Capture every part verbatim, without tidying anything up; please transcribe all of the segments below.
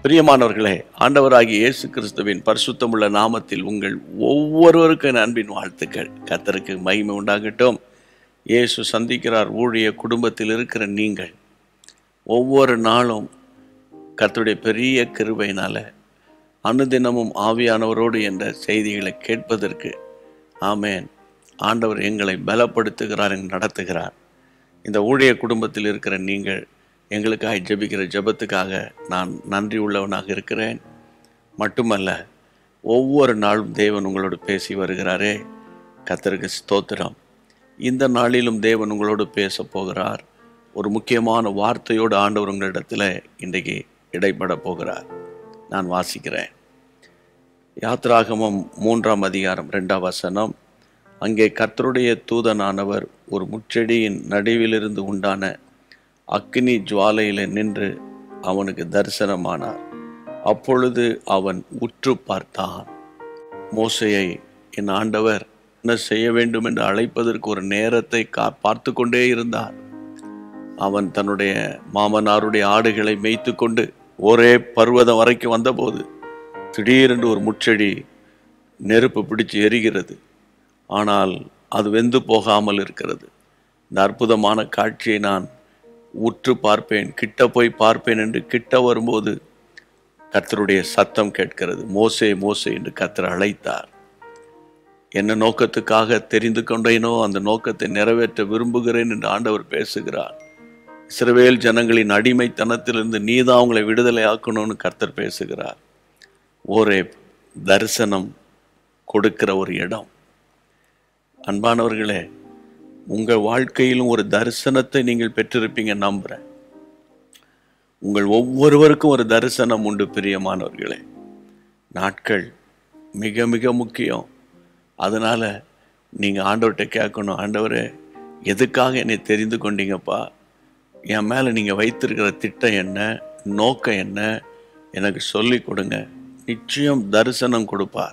பிரியமானவர்களே, ஆண்டவராகிய இயேசு கிறிஸ்துவின் பரிசுத்தமுள்ள நாமத்தில் உங்கள் ஒவ்வொருவருக்கும் என் அன்பின் வாழ்த்துக்கள். கர்த்தருக்கு மகிமை உண்டாகட்டும். இயேசு சந்திக்கிறார் ஊழிய குடும்பத்தில் இருக்கிற நீங்கள் ஒவ்வொரு நாளும் கர்த்தருடைய பெரிய கிருபையினால அனுதினமும் ஆவியானவரோடு என்ற செய்திகளை கேட்பதற்கு ஆமேன் ஆண்டவர் எங்களை பலப்படுத்துகிறார், நடத்துகிறார். இந்த ஊழிய குடும்பத்தில் இருக்கிற நீங்கள் எங்களுக்காக ஜெபிக்கிற ஜெபத்துக்காக நான் நன்றி உள்ளவனாக இருக்கிறேன். மட்டுமல்ல, ஒவ்வொரு நாளும் தேவன் உங்களோடு பேசி வருகிறாரே, கர்த்தருக்கு ஸ்தோத்திரம். இந்த நாளிலும் தேவன் உங்களோடு பேச போகிறார். ஒரு முக்கியமான வார்த்தையோடு ஆண்டவர் உங்களிடத்தில் இன்றைக்கு இடைப்பட போகிறார். நான் வாசிக்கிறேன். யாத்ராகமம் மூன்றாம் அதிகாரம் இரண்டாம் வசனம். அங்கே கர்த்தருடைய தூதனானவர் ஒரு முச்செடியின் நடுவிலிருந்து உண்டான அக்கினி ஜுவாலையில் நின்று அவனுக்கு தரிசனமானார். அப்பொழுது அவன் உற்று பார்த்தான். மோசேயை என் ஆண்டவர் என்ன செய்ய வேண்டும் என்று அழைப்பதற்கு ஒரு நேரத்தை கா பார்த்து கொண்டே இருந்தார். அவன் தன்னுடைய மாமனாருடைய ஆடுகளை மேய்த்து கொண்டு ஒரே பர்வதம் வரைக்கும் வந்தபோது திடீரென்று ஒரு முச்செடி நெருப்பு பிடிச்சு எரிகிறது. ஆனால் அது வெந்து போகாமல் இருக்கிறது. இந்த அற்புதமான காட்சியை நான் உற்று பார்ப்பேன், கிட்ட போய் பார்ப்பேன் என்று கிட்ட வரும்போது கர்த்தருடைய சத்தம் கேட்கிறது. மோசே மோசே என்று கர்த்தர் அழைத்தார். என்ன நோக்கத்துக்காக தெரிந்து கொண்டேனோ அந்த நோக்கத்தை நிறைவேற்ற விரும்புகிறேன் என்று ஆண்டவர் பேசுகிறார். இஸ்ரவேல் ஜனங்களின் அடிமைத்தனத்திலிருந்து நீதான் அவங்களை விடுதலை ஆக்கணும்னு கர்த்தர் பேசுகிறார். ஒரே தரிசனம் கொடுக்கிற ஒரு இடம். அன்பானவர்களே, உங்கள் வாழ்க்கையிலும் ஒரு தரிசனத்தை நீங்கள் பெற்றிருப்பீங்க நம்புகிறேன். உங்கள் ஒவ்வொருவருக்கும் ஒரு தரிசனம் உண்டு பிரியமானவர்களே. நாட்கள் மிக மிக முக்கியம். அதனால் நீங்கள் ஆண்டவர்கிட்ட கேட்கணும், ஆண்டவரே எதுக்காக என்னை தெரிந்து கொண்டீங்கப்பா? என் மேலே நீங்கள் வைத்திருக்கிற திட்டம் என்ன, நோக்கம் என்ன, எனக்கு சொல்லி கொடுங்க. நிச்சயம் தரிசனம் கொடுப்பார்.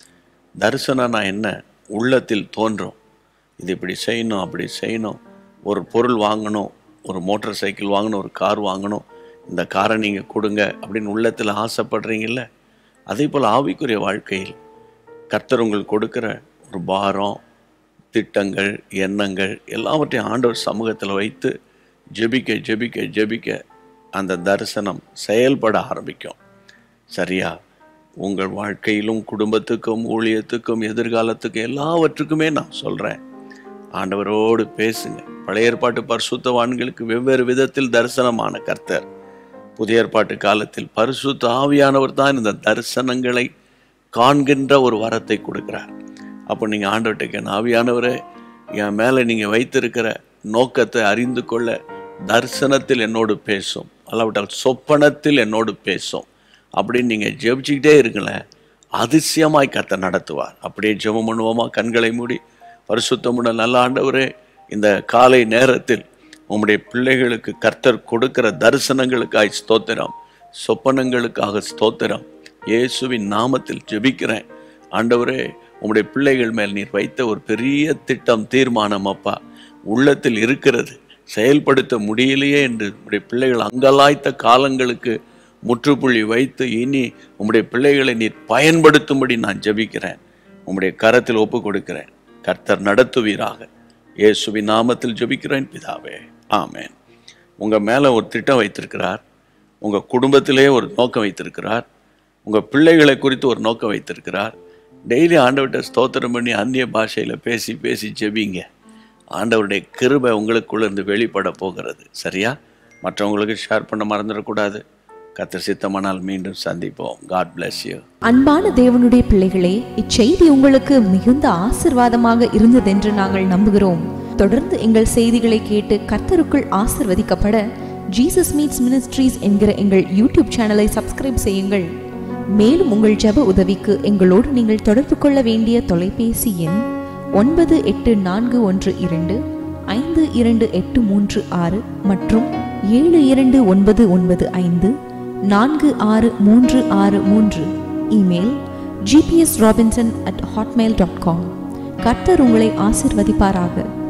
தரிசனம்னா என்ன? உள்ளத்தில் தோன்றும், இது இப்படி செய்யணும், அப்படி செய்யணும். ஒரு பொருள் வாங்கணும், ஒரு மோட்டார் சைக்கிள் வாங்கணும், ஒரு கார் வாங்கணும், இந்த காரை நீங்கள் கொடுங்க அப்படின்னு உள்ளத்தில் ஆசைப்படுறீங்கல்ல. அதே போல் ஆவிக்குரிய வாழ்க்கையில் கர்த்தர் உங்களுக்கு கொடுக்குற ஒரு பாரம், திட்டங்கள், எண்ணங்கள் எல்லாவற்றையும் ஆண்டவர் சமூகத்தில் வைத்து ஜெபிக்க ஜெபிக்க ஜெபிக்க அந்த தரிசனம் செயல்பட ஆரம்பிக்கும். சரியா? உங்கள் வாழ்க்கையிலும் குடும்பத்துக்கும் ஊழியத்துக்கும் எதிர்காலத்துக்கும் எல்லாவற்றுக்குமே நான் சொல்கிறேன், ஆண்டவரோடு பேசுங்க. பழைய ஏற்பாட்டு பரிசுத்தவான்களுக்கு வெவ்வேறு விதத்தில் தரிசனமான கர்த்தர். புதிய ஏற்பாட்டு காலத்தில் பரிசுத்த ஆவியானவர் தான் இந்த தரிசனங்களை காண்கின்ற ஒரு வரத்தை கொடுக்கிறார். அப்போ நீங்கள் ஆண்டவர்கிட்ட கேட்க, ஆவியானவரே என் மேலே நீங்கள் வைத்திருக்கிற நோக்கத்தை அறிந்து கொள்ள தரிசனத்தில் என்னோடு பேசும், அல்லாவிட்டால் சொப்பனத்தில் என்னோடு பேசும் அப்படின்னு நீங்கள் ஜெபிச்சுக்கிட்டே இருங்களேன். அதிசயமாய் கர்த்தர் நடத்துவார். அப்படியே ஜெபம் பண்ணுவோமா? கண்களை மூடி. பரிசுத்தமுள்ள நல்ல ஆண்டவரே, இந்த காலை நேரத்தில் உம்முடைய பிள்ளைகளுக்கு கர்த்தர் கொடுக்கிற தரிசனங்களுக்காய் ஸ்தோத்திரம், சொப்பனங்களுக்காக ஸ்தோத்திரம். இயேசுவின் நாமத்தில் ஜெபிக்கிறேன். ஆண்டவரே, உம்முடைய பிள்ளைகள் மேல் நீர் வைத்த ஒரு பெரிய திட்டம், தீர்மானம் அப்பா உள்ளத்தில் இருக்கிறது, செயல்படுத்த முடியலையே என்று உம்முடைய பிள்ளைகள் அங்கலாய்த்த காலங்களுக்கு முற்றுப்புள்ளி வைத்து இனி உம்முடைய பிள்ளைகளை நீர் பயன்படுத்தும்படி நான் ஜெபிக்கிறேன். உம்முடைய கரத்தில் ஒப்பு கொடுக்கிறேன். கர்த்தர் நடத்துவீராக. இயேசுவின் நாமத்தில் ஜெபிக்கிறேன் பிதாவே, ஆமேன். உங்கள் மேலே ஒரு திட்டம் வைத்திருக்கிறார். உங்கள் குடும்பத்திலே ஒரு நோக்கம் வைத்திருக்கிறார். உங்கள் பிள்ளைகளை குறித்து ஒரு நோக்கம் வைத்திருக்கிறார். டெய்லி ஆண்டவர்கிட்ட ஸ்தோத்திரம் பண்ணி அந்நிய பாஷையில் பேசி பேசி ஜெபிங்க. ஆண்டவருடைய கிருபை உங்களுக்குள்ள இருந்து வெளிப்பட போகிறது. சரியா? மற்றவங்களுக்கு ஷேர் பண்ண மறந்துடக்கூடாது. கர்த்தர் சித்தமானால் மீண்டும் சந்திப்போம். God bless you. அன்பான தேவனுடைய பிள்ளைகளே, இச்செய்தி உங்களுக்கு மிகுந்த ஆசீர்வாதமாக இருந்ததென்று நாங்கள் நம்புகிறோம். தொடர்ந்து எங்கள் செய்திகளை கேட்டு கர்த்தருக்குள் ஆசீர்வதிக்கப்பட ஜீசஸ் மீட்ஸ் மினிஸ்ட்ரீஸ் என்கிற எங்கள் யூடியூப் சேனலை சப்ஸ்கிரைப் செய்யுங்கள். மேலும் உங்கள் ஜெப உதவிக்கு எங்களோடு நீங்கள் தொடர்பு கொள்ள வேண்டிய தொலைபேசி எண் ஒன்பது எட்டு நான்கு ஒன்று இரண்டு ஐந்து இரண்டு எட்டு மூன்று ஆறு மற்றும் ஏழு இரண்டு ஒன்பது ஒன்பது ஐந்து நான்கு ஆறு மூன்று ஆறு மூன்று. Email G P S Robinson at Hotmail dot com. கர்த்தர் உங்களை ஆசீர்வதிப்பாராக.